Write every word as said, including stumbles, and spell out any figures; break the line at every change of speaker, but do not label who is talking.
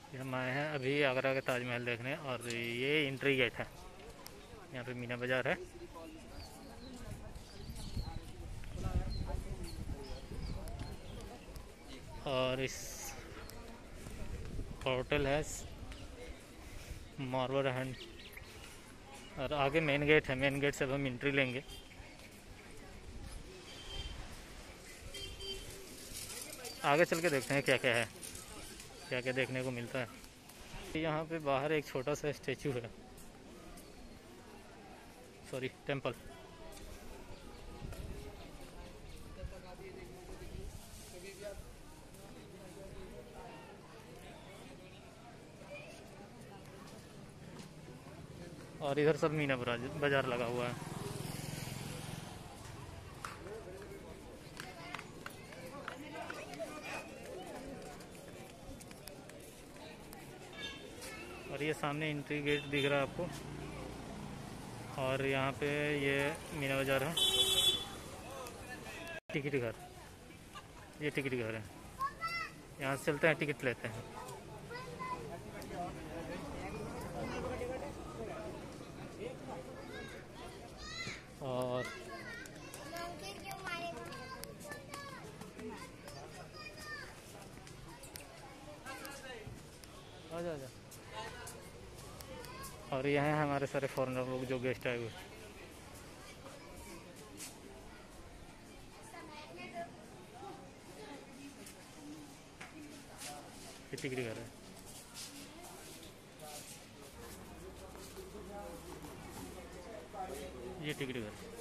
हम आए हैं अभी आगरा के ताजमहल देखने, और ये इंट्री गेट है। यहाँ पे मीना बाज़ार है। और इस होटल है मार्बर हैंड, और आगे मेन गेट है। मेन गेट से अब हम इंट्री लेंगे। आगे चल के देखते हैं क्या क्या है, क्या क्या देखने को मिलता है। यहाँ पे बाहर एक छोटा सा स्टेचू है, सॉरी टेम्पल। और इधर सब मीना बाजार लगा हुआ है। और ये सामने एंट्री गेट दिख रहा है आपको। और यहाँ पे ये मीना बाजार है। टिकट घर, ये टिकट घर है। यहाँ से चलते हैं, टिकट लेते हैं। और आजा आजा। और यहाँ हैं हमारे सारे फॉरेनर लोग जो गेस्ट आए हुए। ये टिकट घर है। ये टिकट घर।